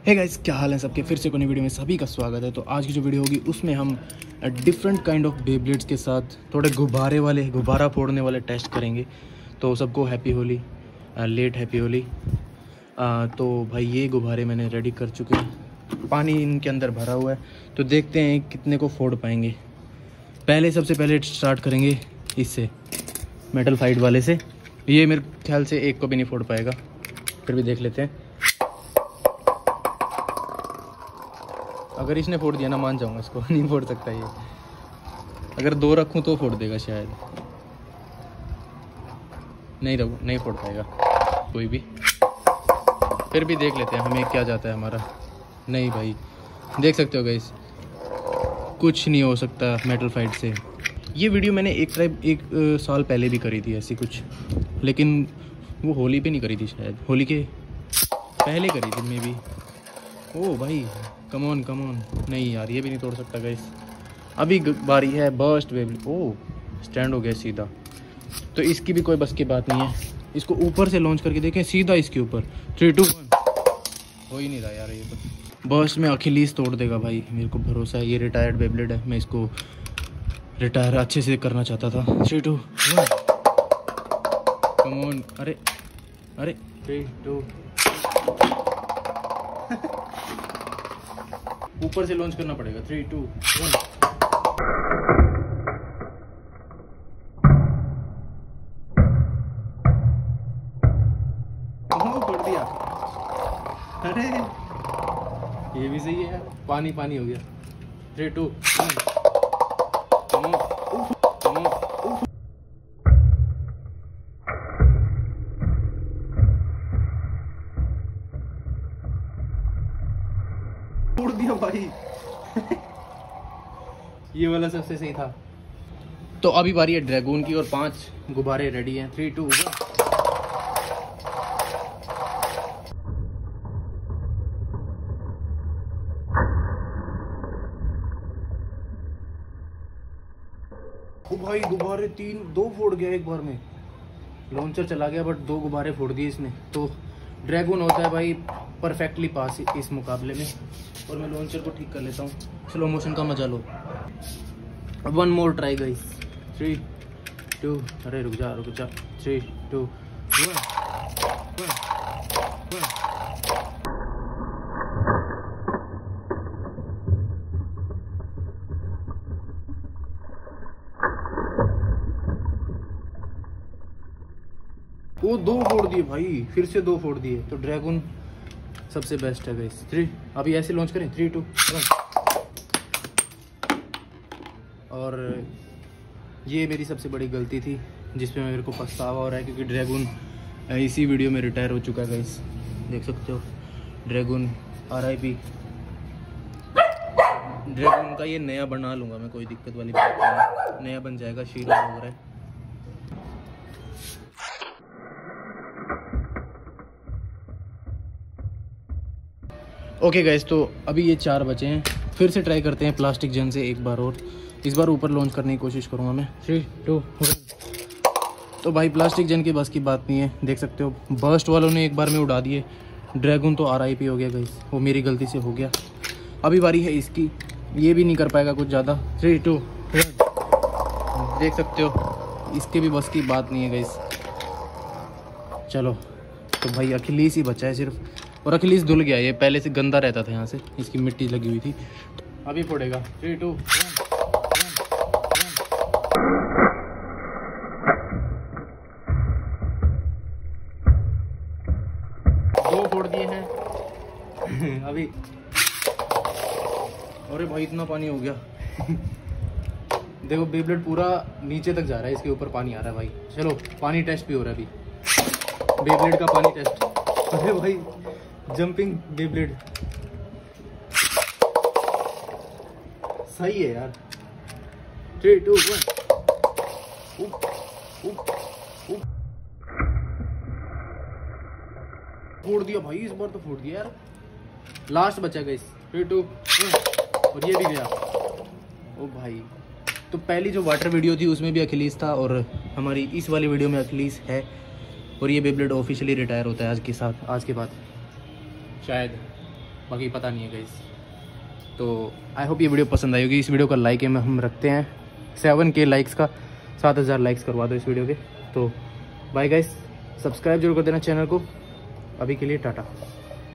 Hey guys, क्या हाल है सबके। फिर से कोई वीडियो में सभी का स्वागत है। तो आज की जो वीडियो होगी उसमें हम डिफरेंट काइंड ऑफ बेब्लेड्स के साथ थोड़े गुब्बारा फोड़ने वाले टेस्ट करेंगे। तो सबको happy Holi, late happy Holi. तो भाई ये गुब्बारे मैंने रेडी कर चुके हैं, पानी इनके अंदर भरा हुआ है। तो देखते हैं कितने को फोड़ पाएंगे। सबसे पहले स्टार्ट करेंगे इससे, मेटल फाइट वाले से। ये मेरे ख्याल से एक को भी नहीं फोड़ पाएगा, फिर भी देख लेते हैं। अगर इसने फोड़ दिया ना, मान जाऊंगा इसको। नहीं फोड़ सकता ये। अगर दो रखूं तो फोड़ देगा शायद। नहीं फोड़ पाएगा कोई भी। फिर भी देख लेते हैं हमें क्या जाता है हमारा। नहीं भाई, देख सकते हो गाइस, कुछ नहीं हो सकता मेटल फाइट से। ये वीडियो मैंने एक साल पहले भी करी थी ऐसी कुछ, लेकिन वो होली पे नहीं करी थी, शायद होली के पहले करी थी मे बी। ओ भाई, कम ऑन। नहीं यार, ये भी नहीं तोड़ सकता गाइस। अभी बारी है बर्स्ट वेव। ओ, स्टैंड हो गया सीधा। तो इसकी भी कोई बस की बात नहीं है। इसको ऊपर से लॉन्च करके देखें, सीधा इसके ऊपर। 3, 2, 1। हो ही नहीं रहा यार ये तो। बर्स्ट में अखिलीस तोड़ देगा भाई, मेरे को भरोसा है। ये रिटायर्ड बेब्लेड है, मैं इसको रिटायर अच्छे से करना चाहता था। 3, 2, 1। Come on. अरे 3, 2। ऊपर से लॉन्च करना पड़ेगा। 3, 2, 1। फोड़ दिया। अरे ये भी सही है यार। पानी हो गया। 3, 2, 1। फोड़ दिया भाई। ये वाला सबसे सही था। तो अभी बारी है ड्रैगन की, और 5 गुब्बारे रेडी हैं। 3, 2, 1। ओ भाई, गुब्बारे 2 फोड़ गया एक बार में। लॉन्चर चला गया बट 2 गुब्बारे फोड़ दिए इसने। तो ड्रैगन होता है भाई परफेक्टली पास इस मुकाबले में। और मैं लॉन्चर को ठीक कर लेता हूँ। स्लो मोशन का मजा लो। 1 मोर ट्राई गाइस। 3, 2। अरे रुक जा। 3, 2, 1। वो 2 फोड़ दिए भाई, फिर से 2 फोड़ दिए। तो ड्रैगन सबसे बेस्ट है गाइस। 3। अभी ऐसे लॉन्च करें। 3, 2, 1। और ये मेरी सबसे बड़ी गलती थी, जिसमें मेरे को पछतावा हो रहा है, क्योंकि ड्रैगन इसी वीडियो में रिटायर हो चुका है गाइस। देख सकते हो ड्रैगन RIP। ड्रैगन का ये नया बना लूँगा मैं, कोई दिक्कत वाली बात नहीं। नया बन जाएगा, शीरो हो रहा है। ओके गाइस, तो अभी ये 4 बचे हैं। फिर से ट्राई करते हैं प्लास्टिक जन से एक बार और। इस बार ऊपर लॉन्च करने की कोशिश करूँगा मैं। 3, 2, 1। तो भाई प्लास्टिक जन की बस की बात नहीं है। देख सकते हो बर्स्ट वालों ने एक बार में उड़ा दिए। ड्रैगन तो RIP हो गया गाइस, वो मेरी गलती से हो गया। अभी बारी है इसकी। ये भी नहीं कर पाएगा कुछ ज़्यादा। 3, 2, 1। देख सकते हो इसके भी बस की बात नहीं है गाइस। चलो, तो भाई अखिलीस ही बचा है सिर्फ। और अखिलीस धुल गया, ये पहले से गंदा रहता था, यहाँ से इसकी मिट्टी लगी हुई थी। अभी फोड़ेगा। 3, 2, 1। 2 फोड़ दिए हैं अभी। अरे भाई, इतना पानी हो गया। देखो बेब्लेड पूरा नीचे तक जा रहा है, इसके ऊपर पानी आ रहा है भाई। चलो, पानी टेस्ट भी हो रहा है अभी। बेब्लेड का पानी टेस्ट। अरे भाई, जंपिंग बेब्लेड सही है यार। 3, 2, 1। फोड़ दिया भाई, इस बार तो फोड़ दिया यार। लास्ट बचा गया इस। 3, 2, 1। और ये भी गया। ओ भाई, तो पहली जो वाटर वीडियो थी उसमें भी अखिलीस था, और हमारी इस वाली वीडियो में अखिलीस है। और ये बेब्लेड ऑफिशियली रिटायर होता है आज के बाद शायद। बाकी पता नहीं है गाइस। तो आई होप ये वीडियो पसंद आई होगी। इस वीडियो का लाइक है हम रखते हैं 7K लाइक्स का, 7000 लाइक्स करवा दो इस वीडियो के। तो बाय गाइस, सब्सक्राइब जरूर कर देना चैनल को। अभी के लिए टाटा।